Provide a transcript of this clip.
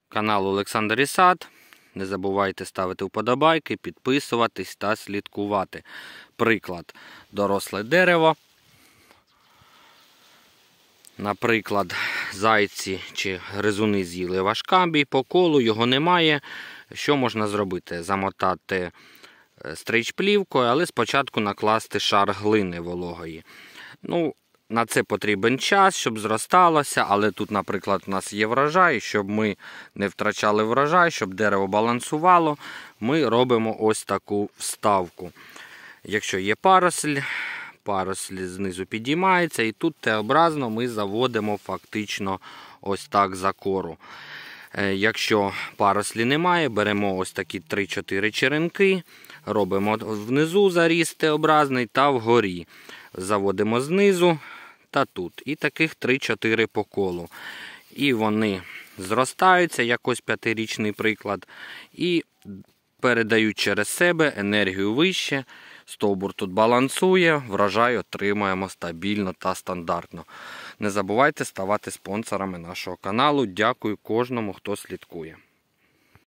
канал Олександр і Сад. Не забувайте ставити вподобайки, підписуватись та слідкувати. Приклад. Доросле дерево. Наприклад, зайці чи гризуни з'їли ваш камбій, по колу його немає. Що можна зробити? Замотати стрейч-плівкою, але спочатку накласти шар глини вологої. На це потрібен час, щоб зросталося, але тут, наприклад, у нас є врожай, щоб ми не втрачали врожай, щоб дерево балансувало, ми робимо ось таку вставку. Якщо є паросль знизу підіймається, і тут Т-образно ми заводимо фактично ось так за кору. Якщо парослі немає, беремо ось такі 3-4 черенки, робимо внизу заріз Т-образний та вгорі. Заводимо знизу та тут. І таких 3-4 по колу. І вони зростаються, як ось 5-річний приклад, і передають через себе енергію вище. Стовбур тут балансує, врожай отримаємо стабільно та стандартно. Не забувайте ставати спонсорами нашого каналу. Дякую кожному, хто слідкує.